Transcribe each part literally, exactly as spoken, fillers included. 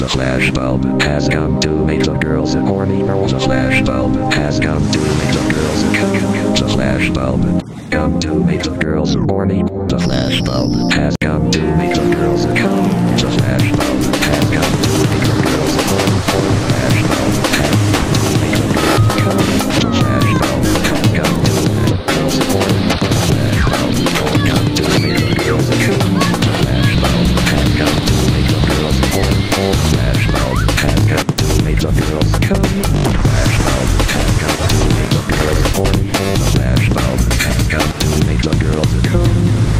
The flashbulb has come to make the girls horny. The flashbulb has come to make the girls come. The flashbulb come to make the girls horny. The flashbulb has come to make the girls come. The flashbulb has come to make the girls horny. The flashbulb has come to make the girls come. The flashbulb has come to make the girls horny. The flashbulb has come to make the girls come. The flashbulb has come to make the girls horny. The flashbulb has come to make the girls come. The flashbulb has come to make the girls horny. The flashbulb has come to make the girls come.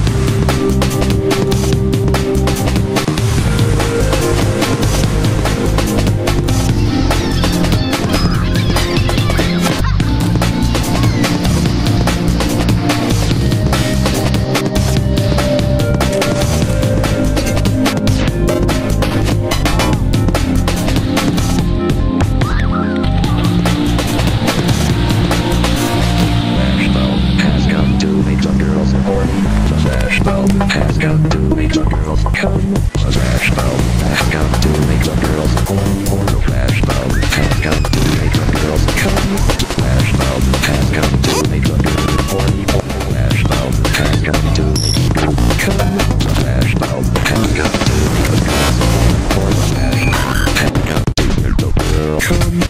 Has come to make the girls come. The flashbulb has come to make the girls horny. The flashbulb has come to make the girls come. The flashbulb has come to make the girls horny. The flashbulb has come to make the girls come. The flashbulb has come to make the girls horny. The flashbulb has come to make the girls come.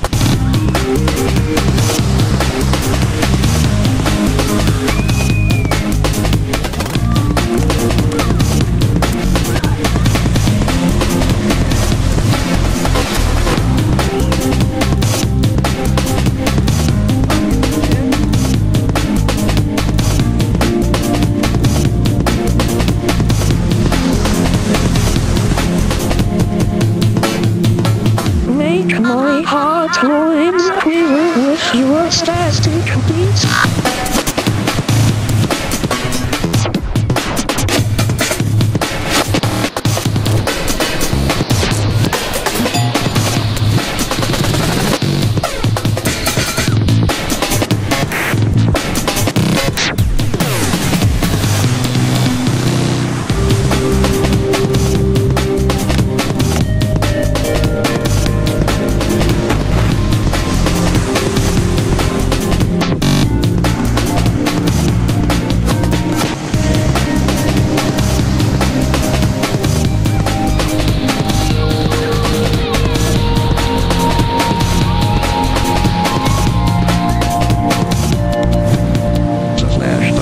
My hard times, we will wish you a fantastic beat.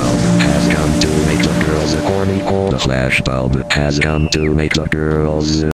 The flashbulb has come to make the girls